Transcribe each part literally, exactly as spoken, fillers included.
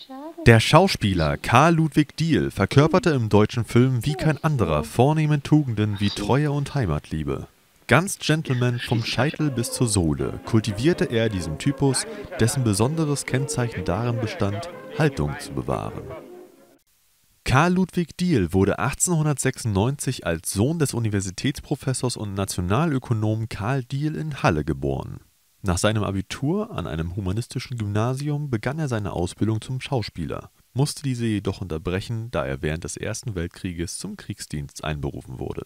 Der Schauspieler Karl Ludwig Diehl verkörperte im deutschen Film wie kein anderer vornehme Tugenden wie Treue und Heimatliebe. Ganz Gentleman vom Scheitel bis zur Sohle kultivierte er diesen Typus, dessen besonderes Kennzeichen darin bestand, Haltung zu bewahren. Karl Ludwig Diehl wurde achtzehnhundertsechsundneunzig als Sohn des Universitätsprofessors und Nationalökonomen Karl Diehl in Halle geboren. Nach seinem Abitur an einem humanistischen Gymnasium begann er seine Ausbildung zum Schauspieler, musste diese jedoch unterbrechen, da er während des Ersten Weltkrieges zum Kriegsdienst einberufen wurde.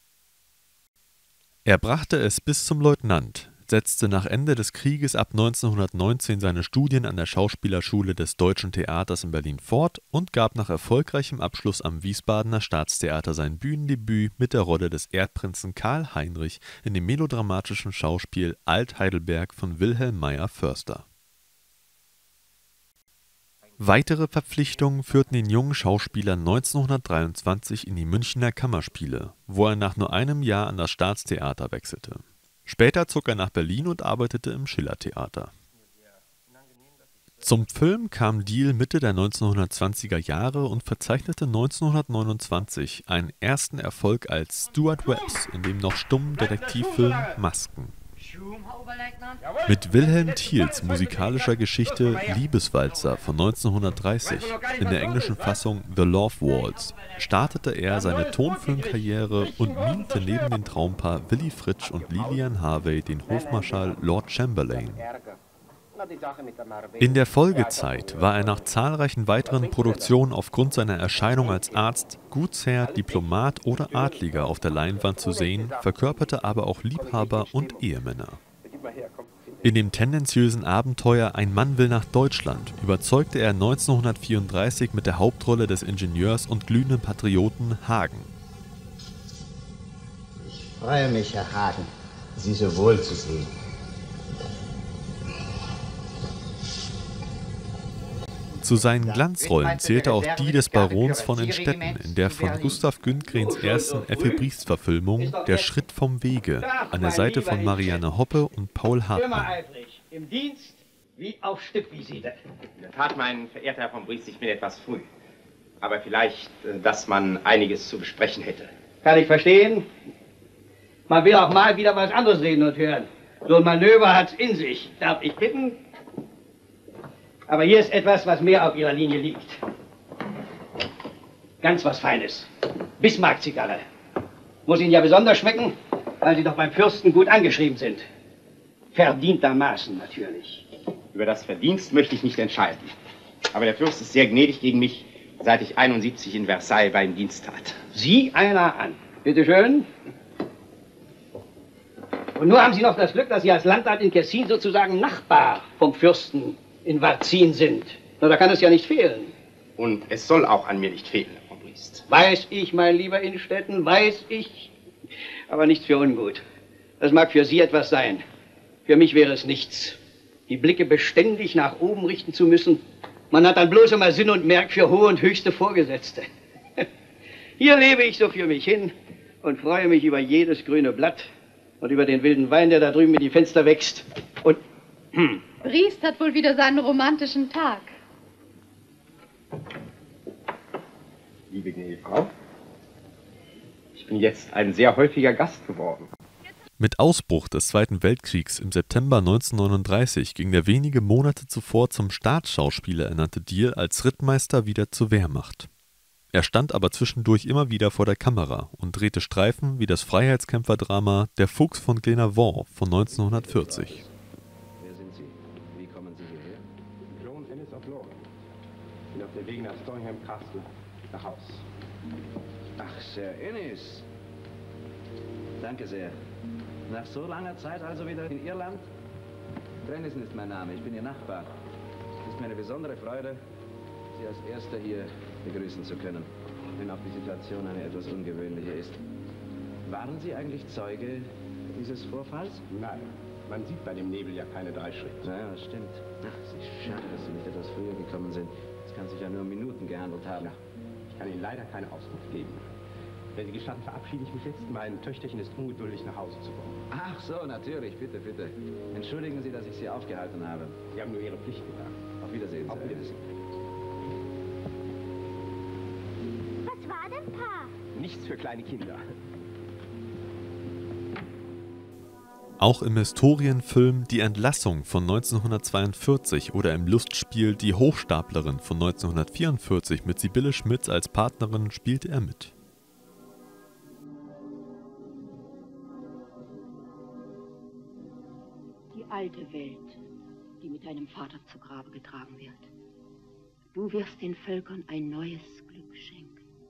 Er brachte es bis zum Leutnant, setzte nach Ende des Krieges ab neunzehnhundertneunzehn seine Studien an der Schauspielerschule des Deutschen Theaters in Berlin fort und gab nach erfolgreichem Abschluss am Wiesbadener Staatstheater sein Bühnendebüt mit der Rolle des Erbprinzen Karl Heinrich in dem melodramatischen Schauspiel Alt-Heidelberg von Wilhelm Meyer-Förster. Weitere Verpflichtungen führten den jungen Schauspieler neunzehnhundertdreiundzwanzig in die Münchner Kammerspiele, wo er nach nur einem Jahr an das Staatstheater wechselte. Später zog er nach Berlin und arbeitete im Schillertheater. Zum Film kam Diehl Mitte der neunzehnhundertzwanziger Jahre und verzeichnete neunzehnhundertneunundzwanzig einen ersten Erfolg als Stuart Webbs in dem noch stummen Detektivfilm Masken. Mit Wilhelm Thiels musikalischer Geschichte Liebeswalzer von neunzehnhundertdreißig, in der englischen Fassung The Love Waltz, startete er seine Tonfilmkarriere und mimte neben dem Traumpaar Willy Fritsch und Lilian Harvey den Hofmarschall Lord Chamberlain. In der Folgezeit war er nach zahlreichen weiteren Produktionen aufgrund seiner Erscheinung als Arzt, Gutsherr, Diplomat oder Adliger auf der Leinwand zu sehen, verkörperte aber auch Liebhaber und Ehemänner. In dem tendenziösen Abenteuer Ein Mann will nach Deutschland überzeugte er neunzehnhundertvierunddreißig mit der Hauptrolle des Ingenieurs und glühenden Patrioten Hagen. Ich freue mich, Herr Hagen, Sie so wohl zu sehen. Zu seinen Glanzrollen zählte auch die des Barons von Innstetten in der von Gustav Günthgrens ersten Effe Briest-Verfilmung Der Schritt vom Wege an der Seite von Marianne Hoppe und Paul Hartmann. Im Dienst wie auf Stippvisite. In der Tat, mein verehrter Herr von Briest, ich bin etwas früh. Aber vielleicht, dass man einiges zu besprechen hätte. Kann ich verstehen. Man will auch mal wieder was anderes reden und hören. So ein Manöver hat's in sich. Darf ich bitten? Aber hier ist etwas, was mehr auf Ihrer Linie liegt. Ganz was Feines. Bismarck-Zigarre. Muss Ihnen ja besonders schmecken, weil Sie doch beim Fürsten gut angeschrieben sind. Verdientermaßen natürlich. Über das Verdienst möchte ich nicht entscheiden. Aber der Fürst ist sehr gnädig gegen mich, seit ich einundsiebzig in Versailles bei ihm Dienst tat. Sieh einer an. Bitte schön. Und nur haben Sie noch das Glück, dass Sie als Landrat in Kessin sozusagen Nachbar vom Fürsten in Varzin sind. Na, da kann es ja nicht fehlen. Und es soll auch an mir nicht fehlen, Herr von Briest. Weiß ich, mein lieber Innstetten, weiß ich. Aber nichts für ungut. Das mag für Sie etwas sein. Für mich wäre es nichts. Die Blicke beständig nach oben richten zu müssen. Man hat dann bloß immer Sinn und Merk für hohe und höchste Vorgesetzte. Hier lebe ich so für mich hin und freue mich über jedes grüne Blatt und über den wilden Wein, der da drüben in die Fenster wächst. Und... Hm. Briest hat wohl wieder seinen romantischen Tag. Liebe gnädige Frau, ich bin jetzt ein sehr häufiger Gast geworden. Mit Ausbruch des Zweiten Weltkriegs im September neunzehnhundertneununddreißig ging der wenige Monate zuvor zum Staatsschauspieler ernannte Diehl als Rittmeister wieder zur Wehrmacht. Er stand aber zwischendurch immer wieder vor der Kamera und drehte Streifen wie das Freiheitskämpferdrama Der Fuchs von Glenarvan von neunzehnhundertvierzig. Der Weg nach Stoneham Castle, nach Haus. Ach, Sir Ennis. Danke sehr. Nach so langer Zeit also wieder in Irland? Brennison ist mein Name, ich bin Ihr Nachbar. Es ist mir eine besondere Freude, Sie als Erster hier begrüßen zu können, wenn auch die Situation eine etwas ungewöhnliche ist. Waren Sie eigentlich Zeuge dieses Vorfalls? Nein, man sieht bei dem Nebel ja keine drei Schritte. Ja, das stimmt. Ach, es ist schade, dass Sie nicht etwas früher gekommen sind. Es kann sich ja nur um Minuten gehandelt haben. Ja, ich kann Ihnen leider keine Auskunft geben. Wenn Sie gestatten, verabschiede ich mich jetzt. Mein Töchterchen ist ungeduldig, nach Hause zu kommen. Ach so, natürlich. Bitte, bitte. Entschuldigen Sie, dass ich Sie aufgehalten habe. Sie haben nur Ihre Pflicht getan. Auf Wiedersehen, Auf Sir. Wiedersehen. Nichts für kleine Kinder. Auch im Historienfilm Die Entlassung von neunzehnhundertzweiundvierzig oder im Lustspiel Die Hochstaplerin von neunzehnhundertvierundvierzig mit Sibylle Schmitz als Partnerin spielte er mit. Die alte Welt, die mit deinem Vater zu Grabe getragen wird. Du wirst den Völkern ein neues Glück schenken.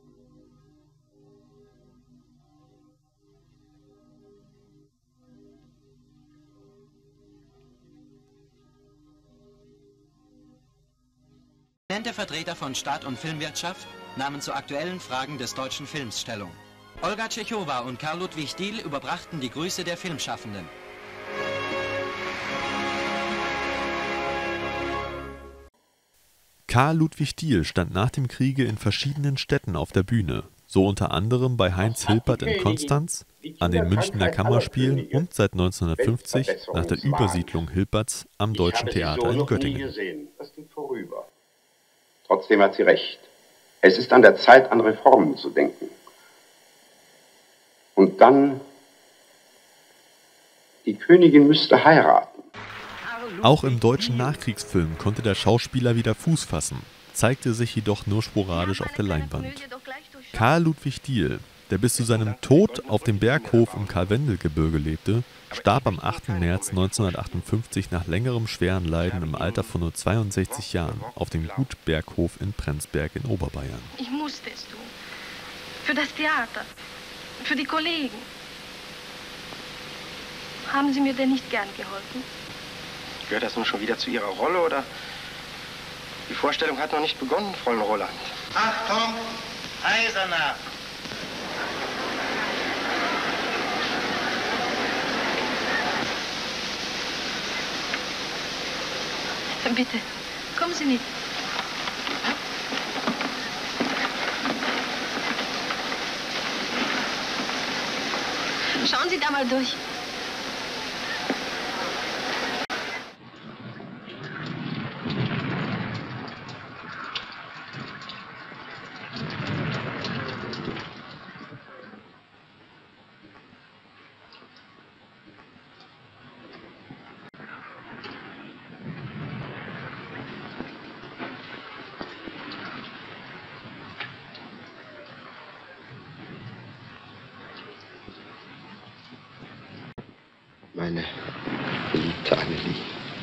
Prominente Vertreter von Staat und Filmwirtschaft nahmen zu aktuellen Fragen des deutschen Films Stellung. Olga Tschechowa und Karl Ludwig Diehl überbrachten die Grüße der Filmschaffenden. Karl Ludwig Diehl stand nach dem Kriege in verschiedenen Städten auf der Bühne, so unter anderem bei Heinz Hilpert in Konstanz, an den Münchner Kammerspielen und seit neunzehnhundertfünfzig nach der Übersiedlung Hilperts am Deutschen Theater in Göttingen. Das geht vorüber. Trotzdem hat sie recht. Es ist an der Zeit, an Reformen zu denken. Und dann, die Königin müsste heiraten. Auch im deutschen Nachkriegsfilm konnte der Schauspieler wieder Fuß fassen, zeigte sich jedoch nur sporadisch auf der Leinwand. Karl Ludwig Diehl, der bis zu seinem Tod auf dem Berghof im Karwendelgebirge lebte, starb am achten März neunzehnhundertachtundfünfzig nach längerem schweren Leiden im Alter von nur zweiundsechzig Jahren auf dem Gut Berghof in Prenzberg in Oberbayern. Ich musste es tun. Für das Theater, für die Kollegen. Haben Sie mir denn nicht gern geholfen? Gehört das nun schon wieder zu Ihrer Rolle, oder? Die Vorstellung hat noch nicht begonnen, Fräulein Roland. Achtung, Eiserner! Bitte, kommen Sie mit. Schauen Sie da mal durch. Meine geliebte Annelie.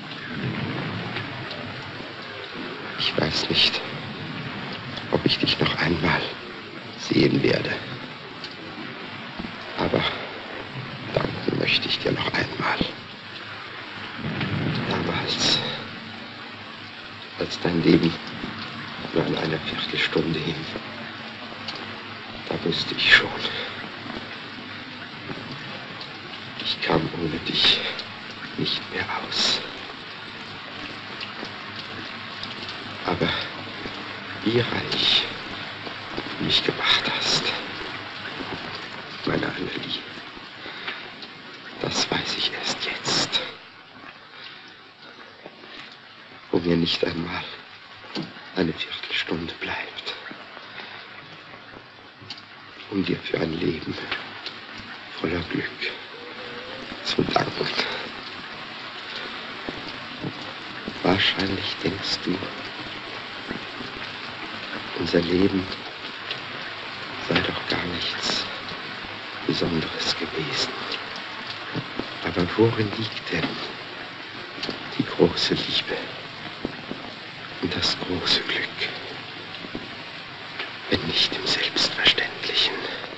Ich weiß nicht, ob ich dich noch einmal sehen werde. Aber danken möchte ich dir noch einmal. Damals, als dein Leben nur an einer Viertelstunde hing, da wusste ich schon, ich kam ohne dich nicht mehr aus. Aber wie reich du mich gemacht hast, meine Annelie, das weiß ich erst jetzt. Wo mir nicht einmal eine Viertelstunde bleibt, um dir für ein Leben voller Glück zu danken. Wahrscheinlich denkst du, unser Leben sei doch gar nichts Besonderes gewesen. Aber worin liegt denn die große Liebe und das große Glück, wenn nicht im Selbstverständlichen?